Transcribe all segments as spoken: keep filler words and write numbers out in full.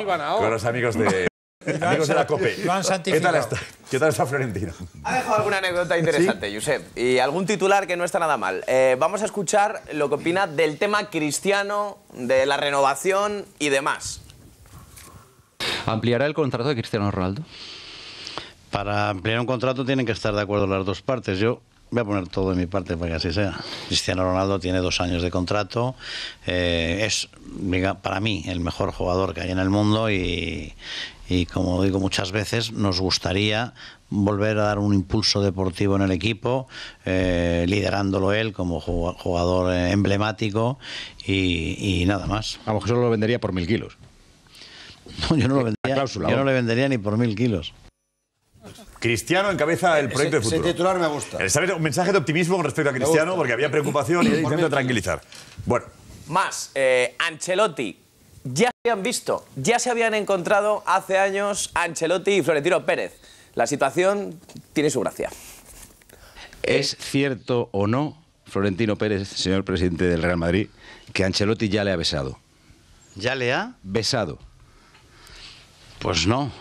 hilvanado. Con los amigos de, amigos de la COPE. Lo han santificado. ¿Qué tal está, ¿Qué tal está Florentino? Ha dejado alguna anécdota interesante, ¿sí? Josep, y algún titular que no está nada mal. Eh, vamos a escuchar lo que opina del tema Cristiano, de la renovación y demás. ¿Ampliará el contrato de Cristiano Ronaldo? Para ampliar un contrato tienen que estar de acuerdo las dos partes. Yo voy a poner todo de mi parte para que así sea. Cristiano Ronaldo tiene dos años de contrato. Eh, es, para mí, el mejor jugador que hay en el mundo y, y, como digo muchas veces, nos gustaría volver a dar un impulso deportivo en el equipo, eh, liderándolo él como jugador emblemático y, y nada más. A lo mejor solo lo vendería por mil kilos. No, yo no lo vendería, cláusula, yo no le vendería ni por mil kilos. Cristiano encabeza el proyecto ese, de futuro. Ese titular me gusta. ¿Sabes? Un mensaje de optimismo con respecto a Cristiano, porque había preocupación y intenta tranquilizar. Bueno. Más, eh, Ancelotti. Ya se habían visto, ya se habían encontrado hace años Ancelotti y Florentino Pérez. La situación tiene su gracia. ¿Es cierto o no, Florentino Pérez, señor presidente del Real Madrid, que Ancelotti ya le ha besado? ¿Ya le ha? Besado. Pues no.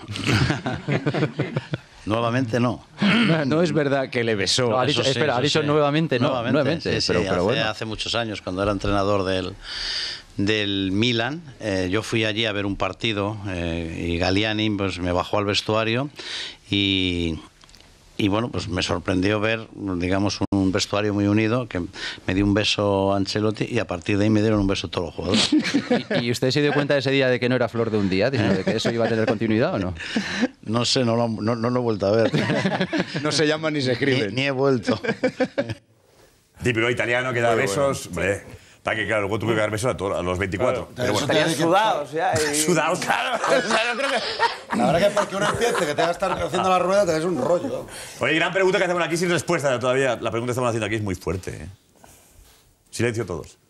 Nuevamente no. no. No es verdad que le besó. No, ha dicho, sí, espera, ha dicho sí. nuevamente, no. Nuevamente, nuevamente sí, pero, sí, pero hace, bueno. hace muchos años, cuando era entrenador del, del Milan, eh, yo fui allí a ver un partido eh, y Galliani pues, me bajó al vestuario y... Y bueno, pues me sorprendió ver, digamos, un vestuario muy unido, que me dio un beso Ancelotti y a partir de ahí me dieron un beso todos los jugadores. ¿Y, y usted se dio cuenta ese día de que no era flor de un día, de que eso iba a tener continuidad o no? No sé, no lo, no, no lo he vuelto a ver. No se llama ni se escribe. Ni, ni he vuelto. Típico italiano que da muy besos. Bueno. Hombre, para que, claro, luego tuve que dar besos a, todos, a los veinticuatro. Claro, pero bueno. Estarían sudados ya. Y... Sudados, claro. O sea, no creo que... La verdad que para que uno empiece, que tenga que estar haciendo la rueda, te es un rollo. Oye, gran pregunta que hacemos aquí sin respuesta todavía. La pregunta que estamos haciendo aquí es muy fuerte, ¿eh? Silencio todos.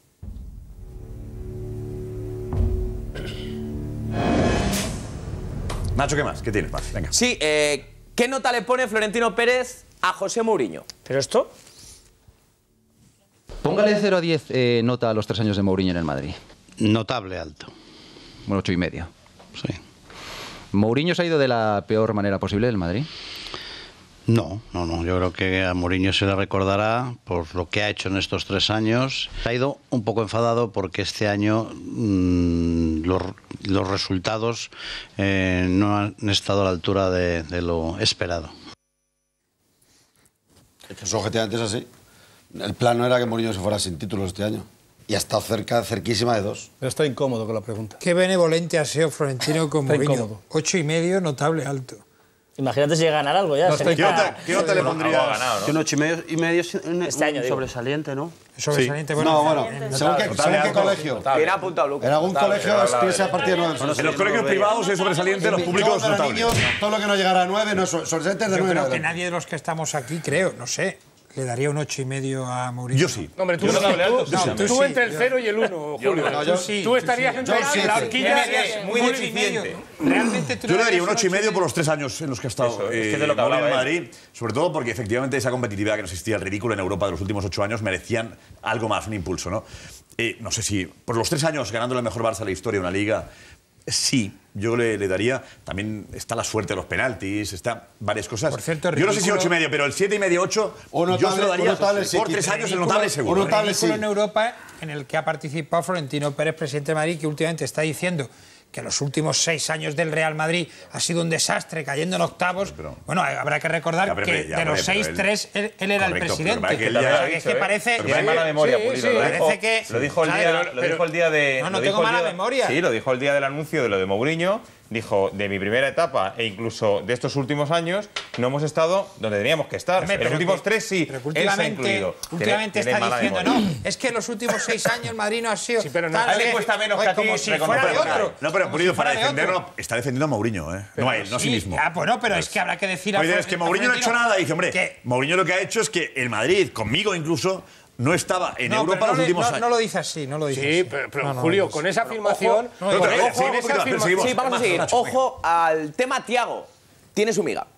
Nacho, ¿qué más? ¿Qué tienes más? Venga. Sí, eh, ¿qué nota le pone Florentino Pérez a José Mourinho? ¿Pero esto? Póngale de cero a diez eh, nota a los tres años de Mourinho en el Madrid. Notable alto. Un ocho y medio. Sí. ¿Mourinho se ha ido de la peor manera posible del Madrid? No, no, no. Yo creo que a Mourinho se le recordará por lo que ha hecho en estos tres años. Ha ido un poco enfadado porque este año mmm, los, los resultados eh, no han estado a la altura de, de lo esperado. Eso objetivamente es así. El plan no era que Mourinho se fuera sin títulos este año. Y ha estado cerca, cerquísima de dos. Pero estoy incómodo con la pregunta. Qué benevolente ha sido Florentino con Está Mourinho. incómodo. Ocho y medio, notable alto. Imagínate si llega a ganar algo ya. No, sería- ¿Qué nota, qué nota le pondrías? Que un ocho y medio, y medio es un, Este año, un digo. sobresaliente, ¿no? Sobresaliente, No, bueno. bueno, según qué, según qué colegio. Bien apuntado, Lucas. En algún colegio es que a partir de nueve. En los colegios privados es sobresaliente, en los públicos Luego, para notable. niños, todo lo que no llegara a nueve, no, sobresaliente es de Yo nueve. creo que nadie de los que estamos aquí, creo, no sé, le daría un ocho y medio a Mourinho. Yo sí. Hombre, tú, Yo no, no, tú, no, tú, tú tú sí, entre el yo- cero y el uno, Julio. no, yo- sí, tú tú estarías sí. entre Yo en la siete. horquilla. Es muy muy deficiente. Realmente tú Yo le daría darías un ocho y medio ocho por los tres años en los que ha estado Eso, es que eh, de lo que Mourinho hablaba en él. Madrid, sobre todo porque efectivamente esa competitividad que no existía, el ridículo en Europa de los últimos ocho años, merecían algo más, un impulso, ¿no? Eh, no sé si por los tres años ganando el mejor Barça de la historia, una liga, sí, yo le, le daría. También está la suerte de los penaltis, está varias cosas. Por cierto, yo no sé si ridículo- ocho y medio, pero el siete y medio, ocho, O yo notable- se lo daría o notable, sí, por que- tres años el ridículo- notable seguro. o notable, ridículo sí. en Europa en el que ha participado Florentino Pérez, presidente de Madrid, que últimamente está diciendo que los últimos seis años del Real Madrid ha sido un desastre, cayendo en octavos. Pero- bueno, habrá que recordar Ya, pero- que ya, de los pero seis, él- tres, él, él era Correcto, el pero presidente. que él O ya- sea, que es que parece... Tiene mala memoria, Sí, Pulido. sí, lo, parece dijo, que- lo dijo el ¿sabes? día, Pero- lo dijo el día de. No, no lo tengo dijo el mala día- memoria. Sí, lo dijo el día del anuncio de lo de Mourinho. Dijo, de mi primera etapa e incluso de estos últimos años, no hemos estado donde teníamos que estar. Hombre, en los pero últimos que- tres sí, pero que él se ha últimamente, incluido. últimamente Tiene- tiene está mala diciendo, memoria. no, es que los últimos seis años Madrid no ha sido... Sí, pero no- tal, a él le que- cuesta menos oye, que a ti como si fuera de reconocerlo. otro. No, pero Como Pulido, si para fuera de defenderlo, otro. está defendiendo a Mourinho, ¿eh? No a él, no a sí mismo. Ah, pues no, pero es que habrá que decir a Oye, es que Mourinho no ha hecho nada. Dice, hombre, que- Mourinho lo que ha hecho es que el Madrid, conmigo incluso, no estaba en No, Europa pero no los le- últimos no, años. no lo dice así, no lo dice Sí, así. pero, pero No, no, Julio, no, con no. esa afirmación... no, con pero, esa seguimos, afirmación- pero seguimos. Sí, vamos a seguir. Nacho, venga. Ojo al tema Thiago. Tiene su miga.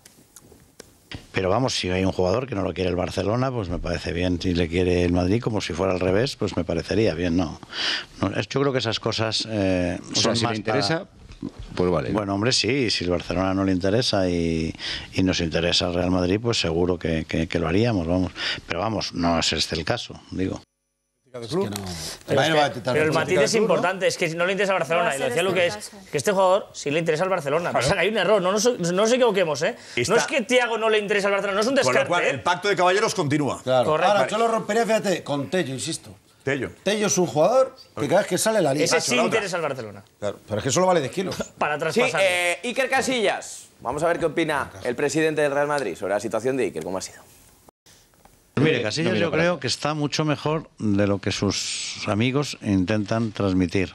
Pero vamos, si hay un jugador que no lo quiere el Barcelona, pues me parece bien. Si le quiere el Madrid, como si fuera al revés, pues me parecería bien, ¿no? no es- yo creo que esas cosas eh, O sea, son si más le interesa, para- pues vale. Bueno, hombre, sí, si el Barcelona no le interesa y, y nos interesa el Real Madrid, pues seguro que, que, que lo haríamos, vamos. Pero vamos, no es este el caso, digo. Es que no. Pero, es no va a que- intentar pero el criticar matiz al es club, ¿no? importante, es que no le interesa al Barcelona. No va a Y lo ser decía este Luque, el es caso. que este jugador sí le interesa al Barcelona. Pasa que hay un error, no nos, no nos equivoquemos, ¿eh? Está- No es que Thiago no le interesa al Barcelona, no es un Con descarte. lo cual, ¿eh? el pacto de caballeros continúa. Claro. Correcto. Ahora, yo lo rompería, fíjate, con Tello, insisto. Tello. Tello es un jugador que cada vez que sale la liga. Ese sí la otra. interesa al Barcelona. Claro, pero es que solo vale diez kilos. Para Sí, traspasar. eh, Iker Casillas. Vamos a ver qué opina el presidente del Real Madrid sobre la situación de Iker, cómo ha sido. Mire, Casillas yo creo que está mucho mejor de lo que sus amigos intentan transmitir.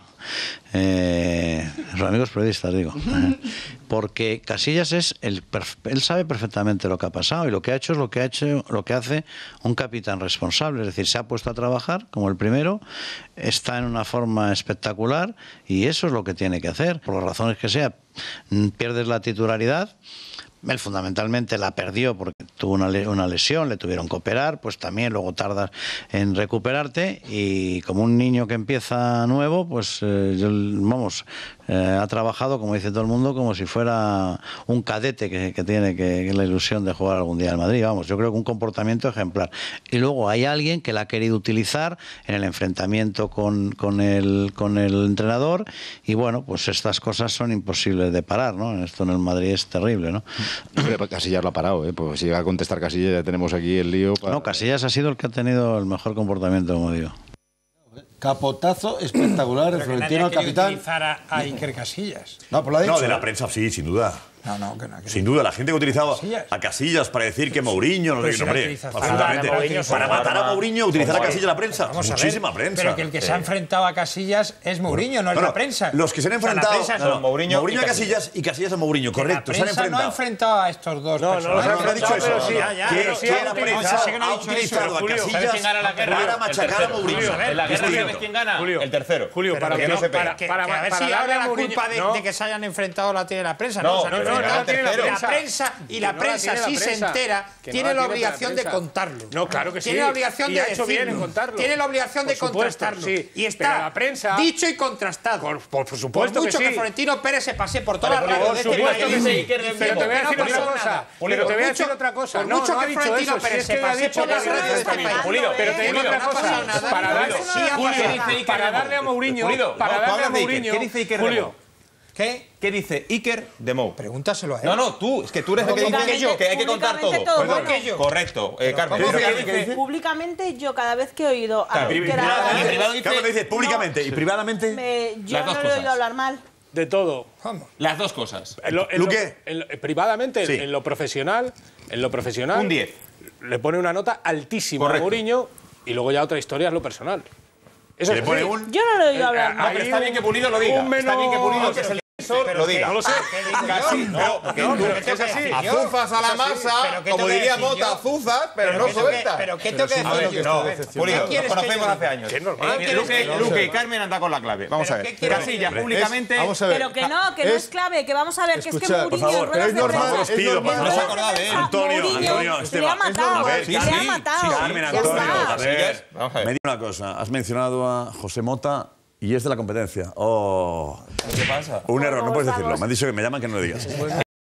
Eh, sus amigos periodistas, digo. Eh, Porque Casillas es el perf- él sabe perfectamente lo que ha pasado y lo que ha hecho es lo que ha hecho, lo que hace un capitán responsable, es decir, se ha puesto a trabajar como el primero, está en una forma espectacular y eso es lo que tiene que hacer, por las razones que sea. mm, Pierdes la titularidad. Él fundamentalmente la perdió porque tuvo una, le- una lesión, le tuvieron que operar, pues también luego tardas en recuperarte y como un niño que empieza nuevo, pues eh, yo, vamos, eh, ha trabajado, como dice todo el mundo, como si fuera un cadete que, que tiene que, que la ilusión de jugar algún día al Madrid, vamos, yo creo que un comportamiento ejemplar. Y luego hay alguien que la ha querido utilizar en el enfrentamiento con, con, el, con el entrenador y bueno, pues estas cosas son imposibles de parar, ¿no? Esto en el Madrid es terrible, ¿no? Pero Casillas lo ha parado, ¿eh? Pues si va a contestar Casillas ya tenemos aquí el lío. Para... No, Casillas ha sido el que ha tenido el mejor comportamiento, como digo. Capotazo espectacular de Pero que nadie Florentino, ha el querido capitán. utilizar a, a Iker Casillas. No, pues lo ha dicho. No, de la prensa sí, sin duda. No, no, que no. que Sin duda, la gente que utilizaba Casillas. a Casillas para decir que Mourinho, no Pero sé si qué, la hombre, utilización- absolutamente. Para Mourinho, Para para matar a Barba. Mourinho, utilizar a Pues, Casillas la prensa. Vamos a ver, Muchísima prensa. Pero que el que se ha enfrentado a Casillas es Mourinho, no es No, no, la prensa. Los que se han O sea, la enfrentado. prensa no, no, son- Mourinho Mourinho y a Casillas y Casillas a Mourinho, correcto. La Se han prensa no ha enfrentado. enfrentado a estos dos No, no personajes. los ha No, no ha dicho enfrentado, eso. pero sí, Ya, ya, Que- pero que sí, la ha prensa utilizado, sí que no ha ha dicho eso. utilizado a Julio, ¿sabes Casillas quién gana la guerra? para El machacar a tercero. Mourinho. Julio, a ver, En la Es guerra, ¿sabes distinto. quién gana? Julio. El tercero. Julio, Porque para que no no se pega. para, que, Para- que a ver para si darle ahora a la Mourinho- culpa de, no. de que se hayan enfrentado la tiene la prensa. No, No, o sea, no, que no, la no la tiene la prensa. prensa. La prensa y Que la no la prensa tiene la si se prensa. entera Que no tiene la la tiene la obligación de prensa. contarlo. No, claro que sí. Tiene la obligación Y de ha hecho bien en decirlo. contarlo. Tiene la obligación de Por supuesto, contrastarlo. sí. Y está Pero la prensa- dicho y contrastado. Por, por, por Por supuesto mucho que que sí. Florentino Pérez se pase por todas Pero las por radios de este supuesto país. que sí. y Pero dice te voy a que decir no otra pasó cosa. nada. Pero te Por voy a mucho- decir otra cosa. Por No, mucho no ha que dicho Florentino eso. Pérez Si se es que ha pase dicho por las que- radios de este país. Julio, pero te digo Julio, otra no ha cosa. pasado nada. Para darle, Sí ha Julio, pasado. para darle a Mourinho, Julio, para no, tú darle a hablas de Iker. Mourinho. ¿Qué dice Iker de Julio, Mou? ¿Qué? ¿Qué dice Iker de Mou? Pregúntaselo a él. No, no, tú, es que tú eres el que dice Públicamente- que hay que contar todo. públicamente todo, Perdón. bueno. yo. Correcto, eh, Carmen. ¿cómo ¿Qué que- dice? qué dice? Públicamente, yo cada vez que he oído a Claro, Iker privado- hablar, en privado dice- Claro, me dice públicamente y privadamente. me- yo Las no dos lo he oído cosas. hablar mal. de todo. Las dos cosas. En lo- en lo- ¿Luque? en lo- privadamente, Sí. en lo profesional, en lo profesional, Un diez. le pone una nota altísima Correcto. a Mourinho y luego ya otra historia es lo personal. Eso Le es pone así. un. Yo no lo he oído Eh, hablar ah, mal. pero está bien que Pulido lo diga. Un menos- Está bien que Pulido, que es el defensor, lo diga. No lo sé. Casi, no, porque No, tú- pero ¿qué es así. tengo que decir yo? Azuzas a la Eso sí, masa, pero ¿qué como tengo que diría decir Mota, yo? azuzas, pero no ¿qué tengo que- sueltas. pero ¿qué tengo que A ver, decir yo? no, ¿Qué Pulido, quieres nos que yo conocemos hace diga? años. Que es normal. Eh, ¿Qué quieres Luque, que yo Luque y diga? Carmen han dado con la clave. Vamos a ¿Pero ver. qué quieres Casillas, que yo diga? públicamente. Vamos a ver. Pero que no, que no es clave, que vamos a ver, que es que Escuchad, por Mourinho en favor, ruedas es de normal, prensa- es Os pido, normal. en por No se ruedas de acordaba de él. prensa, Antonio, Mourinho Antonio, le ha Esteban. matado, A ver, le sí, ha sí, matado. sí, Carmen, Ya Antonio, está. a ver. Casillas, vamos a ver. Me diga una cosa. Has mencionado a José Mota y es de la competencia. Oh. ¿Qué pasa? Un error, no ¿Cómo puedes estamos? decirlo. Me han dicho que me llaman que no lo digas.